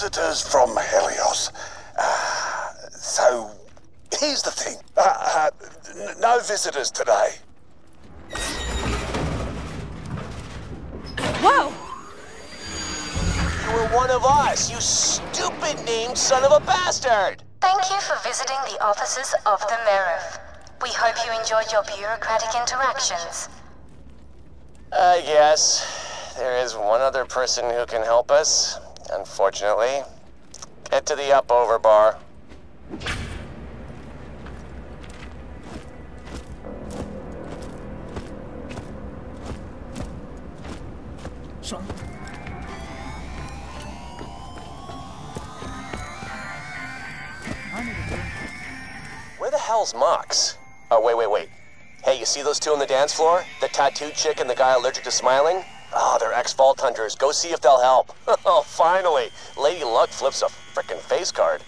visitors from Helios. So, here's the thing. No visitors today. Whoa! You were one of us, you stupid named son of a bastard! Thank you for visiting the offices of the Merif. We hope you enjoyed your bureaucratic interactions. I guess. There is one other person who can help us, unfortunately. Get to the up-over bar. Son. Where the hell's Mox? Oh, wait. Hey, you see those two on the dance floor? The tattooed chick and the guy allergic to smiling? Oh, they're ex-Vault Hunters. Go see if they'll help. Oh, finally. Lady Luck flips a frickin' face card.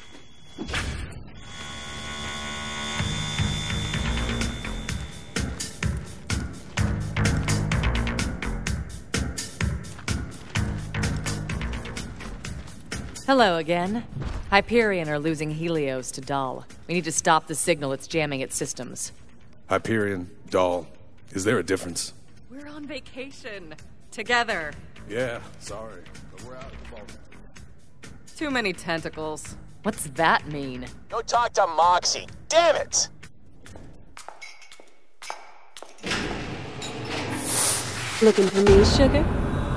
Hello again. Hyperion are losing Helios to Dahl. We need to stop the signal that's jamming its systems. Hyperion, Dahl. Is there a difference? We're on vacation. Together. Yeah, sorry. But we're out at the ball. Too many tentacles. What's that mean? Go talk to Moxxi. Damn it! Looking for me, sugar?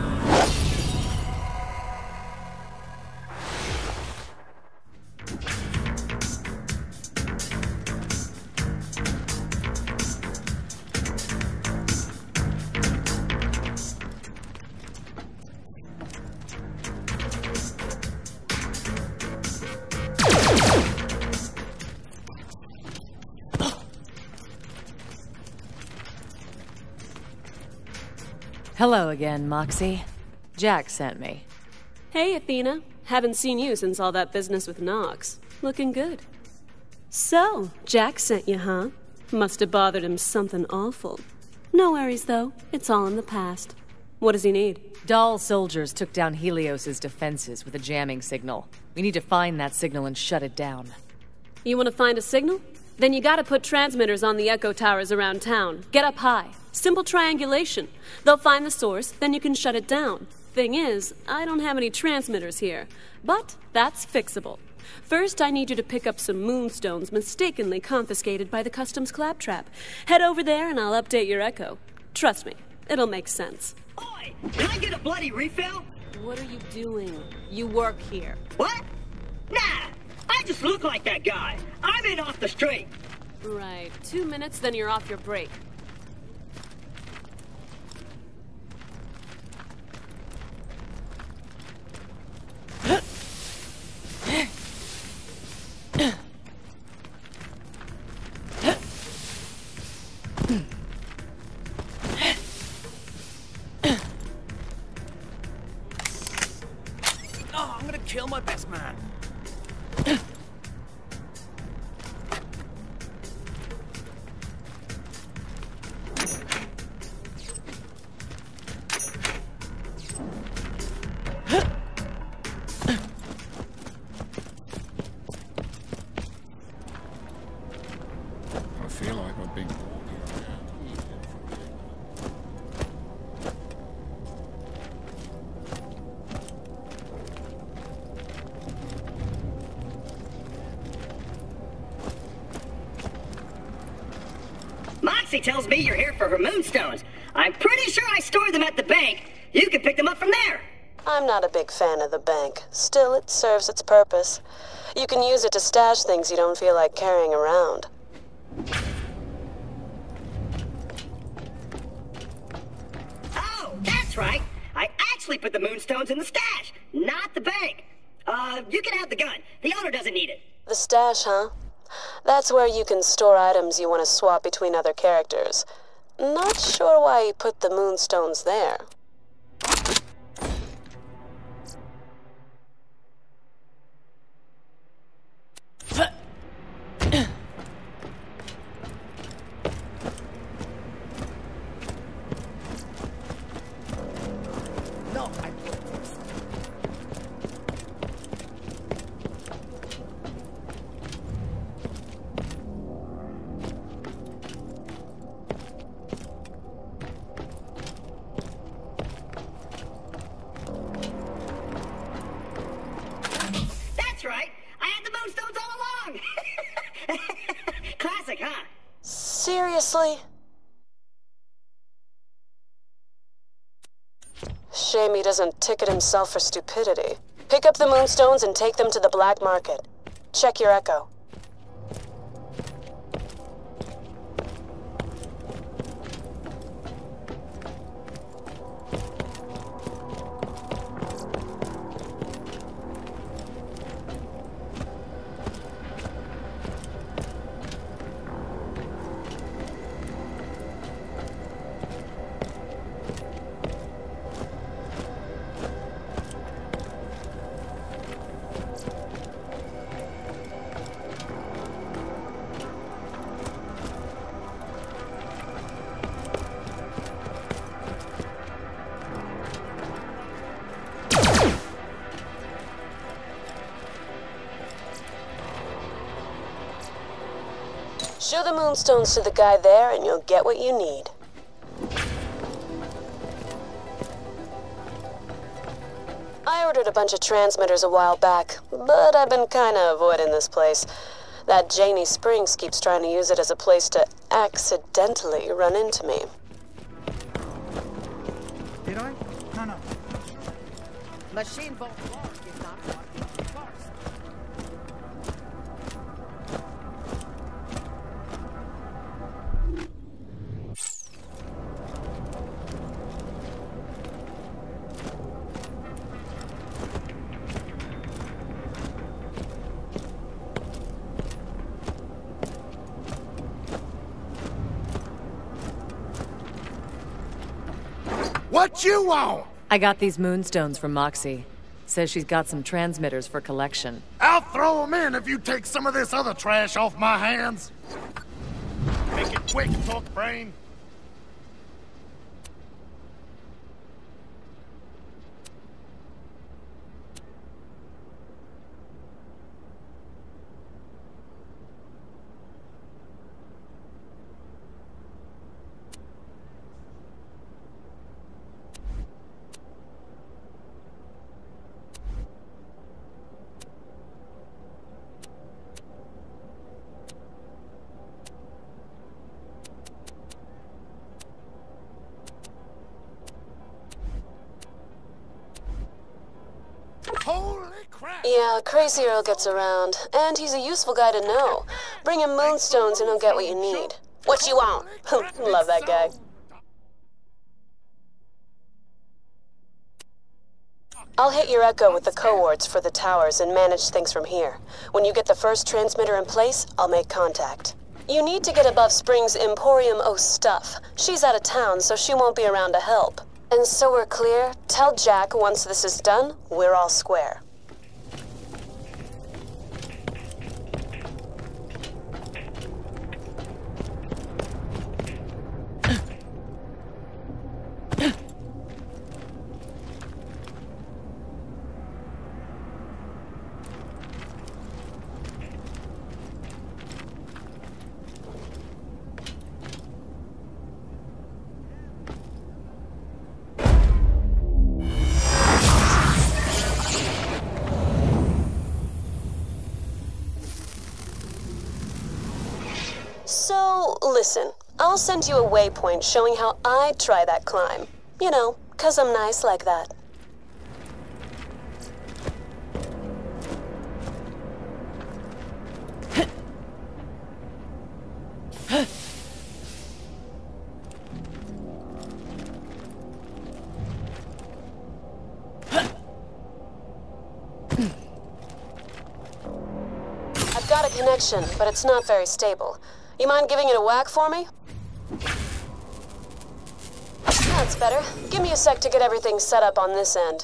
Hello again, Moxxi. Jack sent me. Hey, Athena. Haven't seen you since all that business with Nox. Looking good. So, Jack sent you, huh? Must have bothered him something awful. No worries, though. It's all in the past. What does he need? Dahl soldiers took down Helios's defenses with a jamming signal. We need to find that signal and shut it down. You want to find a signal? Then you gotta put transmitters on the echo towers around town. Get up high. Simple triangulation. They'll find the source, then you can shut it down. Thing is, I don't have any transmitters here, but that's fixable. First, I need you to pick up some moonstones mistakenly confiscated by the customs claptrap. Head over there and I'll update your echo. Trust me, it'll make sense. Oi! Can I get a bloody refill? What are you doing? You work here. What? Nah! I just look like that guy. I'm in off the street. Right. 2 minutes, then you're off your break. Oh, I'm gonna kill my best man. I feel like I've been walking around here for a Moxxi tells me you're here for her moonstones. I'm pretty sure I stored them at the bank. You can pick them up from there. I'm not a big fan of the bank. Still, it serves its purpose. You can use it to stash things you don't feel like carrying around. Oh, that's right. I actually put the moonstones in the stash, not the bank. You can have the gun. The owner doesn't need it. The stash, huh? That's where you can store items you want to swap between other characters. Not sure why you put the moonstones there. Seriously? Shame he doesn't ticket himself for stupidity. Pick up the moonstones and take them to the black market. Check your echo. Show the moonstones to the guy there and you'll get what you need. I ordered a bunch of transmitters a while back, but I've been kinda avoiding this place. That Janie Springs keeps trying to use it as a place to accidentally run into me. Did I? No. Machine vault lock is not working first. What you want? I got these moonstones from Moxxi. Says she's got some transmitters for collection. I'll throw them in if you take some of this other trash off my hands. Make it quick, talk brain. Holy crap! Yeah, Crazy Earl gets around, and he's a useful guy to know. Bring him moonstones and he'll get what you need. What you want? Love that guy. I'll hit your echo with the coords for the towers and manage things from here. When you get the first transmitter in place, I'll make contact. You need to get above Spring's Emporium O stuff. She's out of town, so she won't be around to help. And so we're clear, tell Jack once this is done, we're all square. So, listen, I'll send you a waypoint showing how I'd try that climb. You know, 'cause I'm nice like that. I've got a connection, but it's not very stable. You mind giving it a whack for me? That's better. Give me a sec to get everything set up on this end.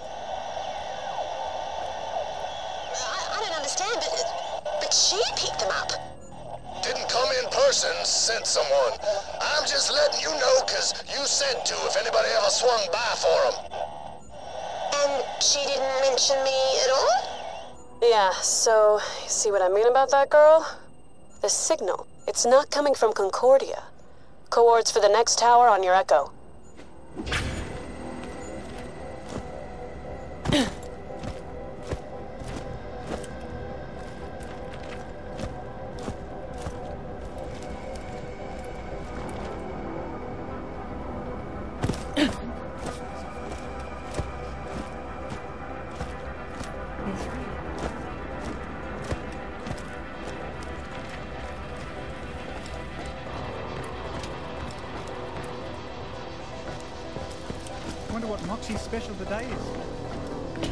I don't understand, but she picked them up. Didn't come in person, sent someone. I'm just letting you know because you said to if anybody ever swung by for them. And she didn't mention me at all? Yeah, so, you see what I mean about that girl? The signal. It's not coming from Concordia. Coords for the next tower on your echo. wonder what Moxxi's special today is.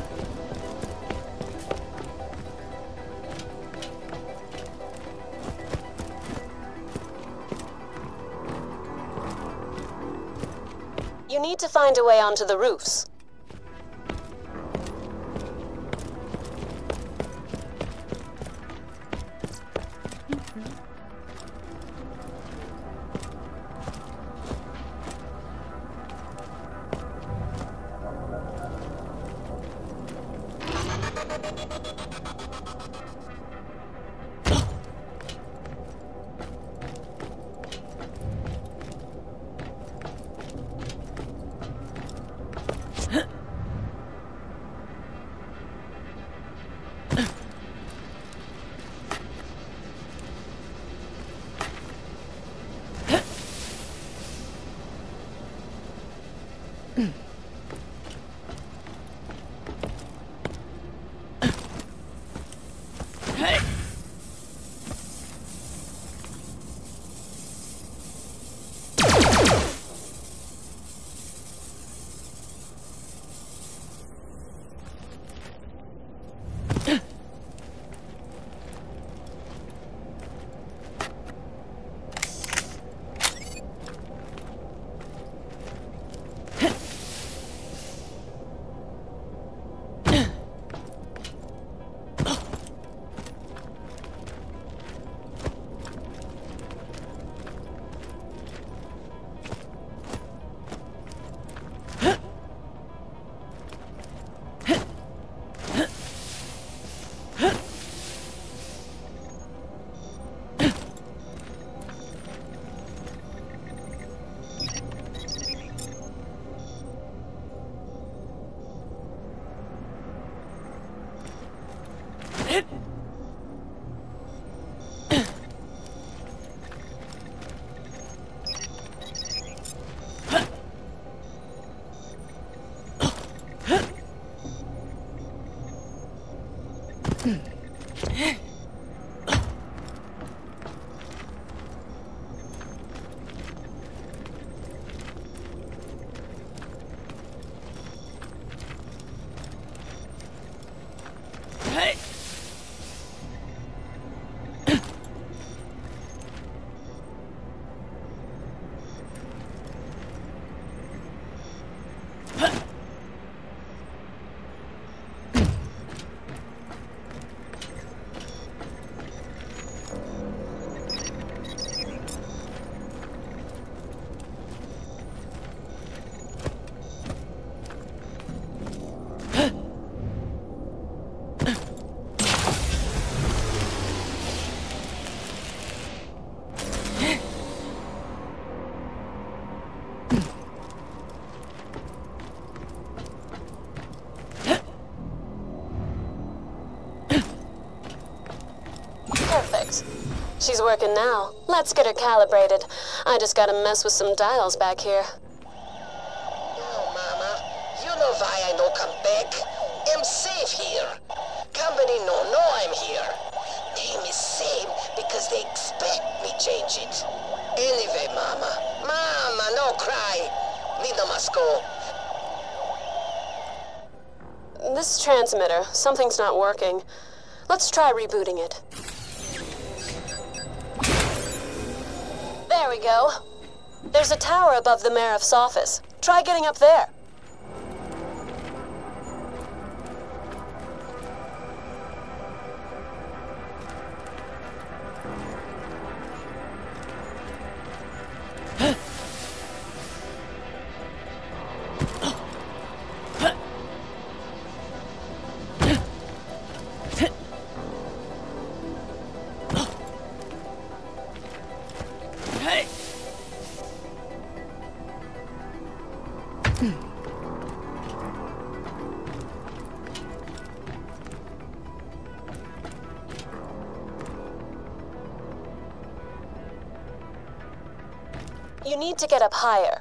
You need to find a way onto the roofs. She's working now. Let's get her calibrated. I just gotta mess with some dials back here. No, Mama. You know why I no come back? I'm safe here. Company no know I'm here. Name is same because they expect me change it. Anyway, Mama. Mama, no cry. Nina must go. This transmitter, something's not working. Let's try rebooting it. There we go. There's a tower above the Marif's office. Try getting up there. You need to get up higher.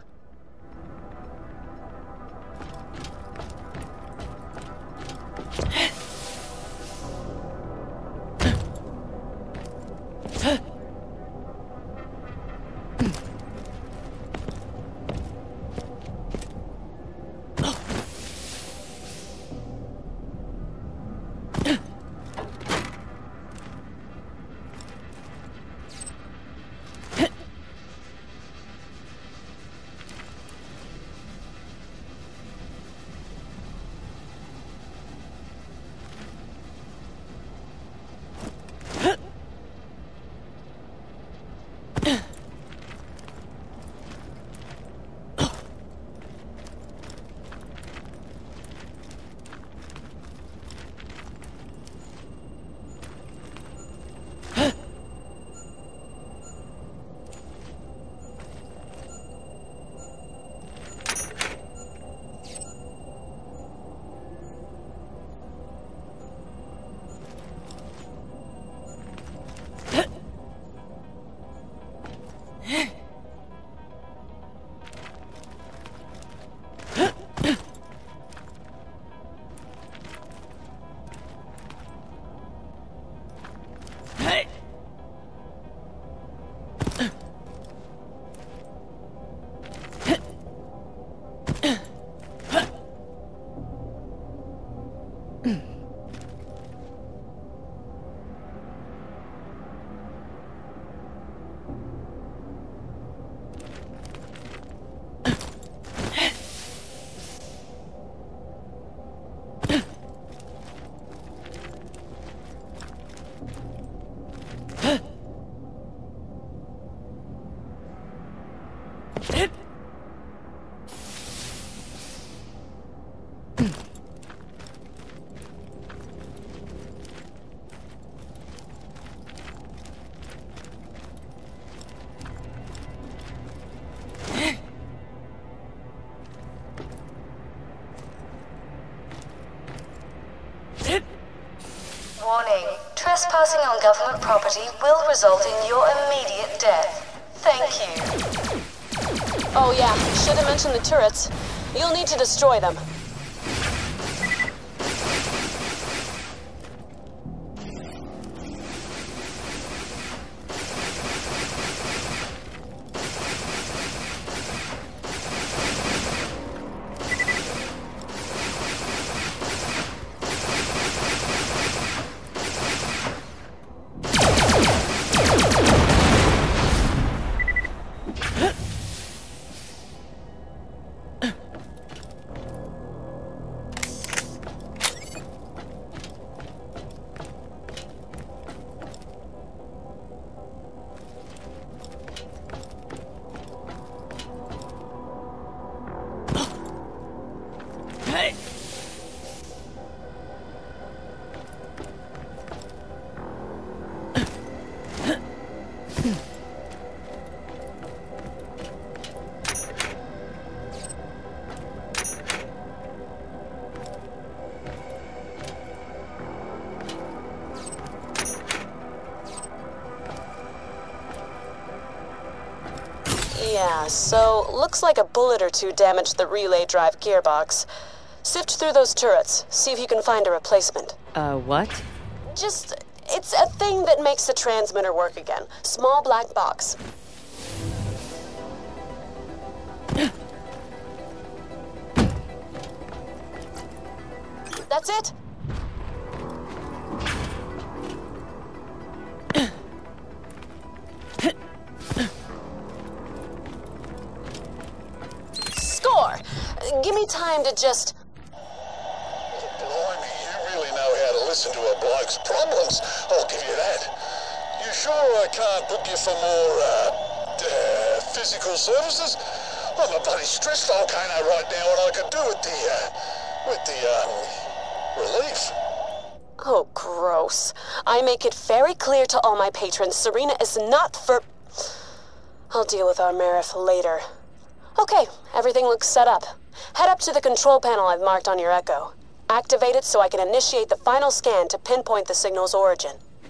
Trespassing on government property will result in your immediate death. Thank you. Oh yeah, should have mentioned the turrets. You'll need to destroy them. Yeah, so looks like a bullet or two damaged the relay drive gearbox. Sift through those turrets, see if you can find a replacement. What? It's a thing that makes the transmitter work again. Small black box. That's it? Score! Give me time to just... Blimey, you really know how to listen to a bloke's problems, I'll give you that. You sure I can't book you for more, physical services? I'm a bloody stress volcano right now, and I could do with the relief. Oh, gross. I make it very clear to all my patrons, Serena is not for... I'll deal with our Marif later. Okay, everything looks set up. Head up to the control panel I've marked on your Echo. Activate it so I can initiate the final scan to pinpoint the signal's origin.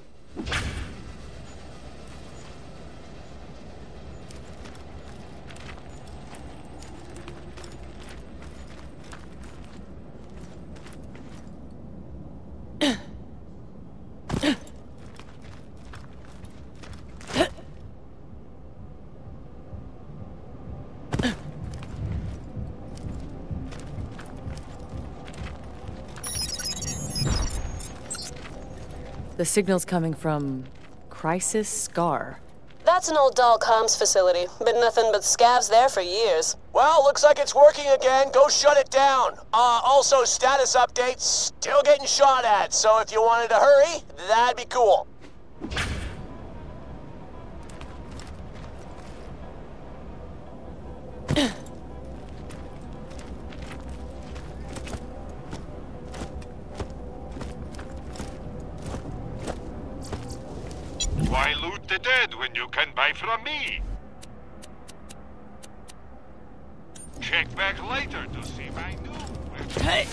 The signal's coming from Crisis Scar. That's an old doll comms facility. Been nothing but scavs there for years. Well, looks like it's working again. Go shut it down. Also, status updates, still getting shot at. So if you wanted to hurry, that'd be cool. Why loot the dead when you can buy from me? Check back later to see my new weapon. Hey!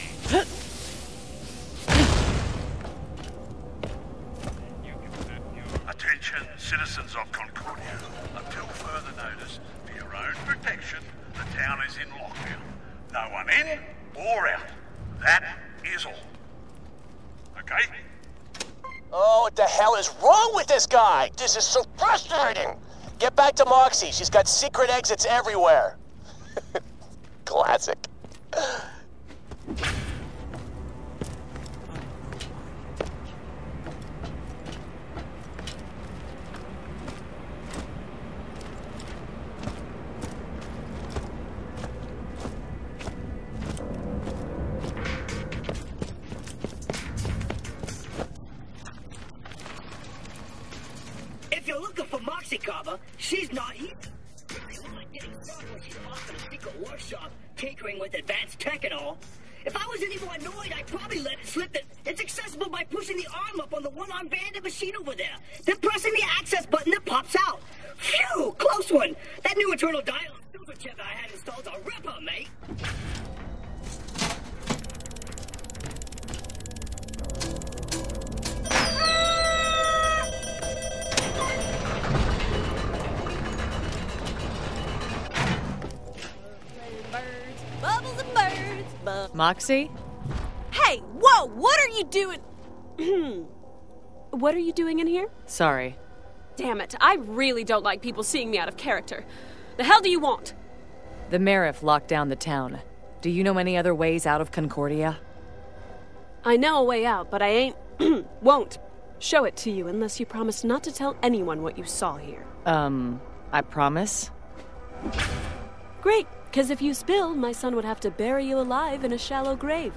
Attention, citizens of Concordia. Until further notice, for your own protection, the town is in lockdown. No one in or out. That is all. Okay? Oh, what the hell is wrong with this guy? This is so frustrating. Get back to Moxxi. She's got secret exits everywhere. Classic. If you're looking for Moxxi cover, she's not here. Getting started when she's off in a secret workshop, tinkering with advanced tech and all. If I was any more annoyed, I'd probably let it slip that it's accessible by pushing the arm up on the one-arm banded machine over there, then pressing the access button that pops out. Phew, close one. That new internal dialogue filter chip I had installed a ripper, mate. birds, bubbles and birds, Moxxi? Hey, whoa, what are you doing? What are you doing in here? Sorry. Damn it, I really don't like people seeing me out of character. The hell do you want? The Marif locked down the town. Do you know any other ways out of Concordia? I know a way out, but I ain't... won't show it to you unless you promise not to tell anyone what you saw here. I promise? Great, because if you spill, my son would have to bury you alive in a shallow grave.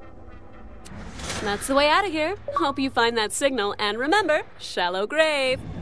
That's the way out of here. Hope you find that signal, and remember, shallow grave.